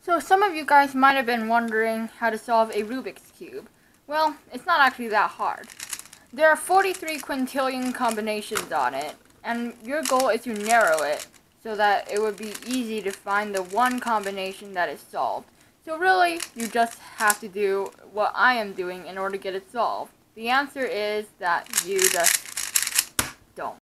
So some of you guys might have been wondering how to solve a Rubik's Cube. Well, it's not actually that hard. There are 43 quintillion combinations on it, and your goal is to narrow it so that it would be easy to find the one combination that is solved. So really, you just have to do what I am doing in order to get it solved. The answer is that you just don't.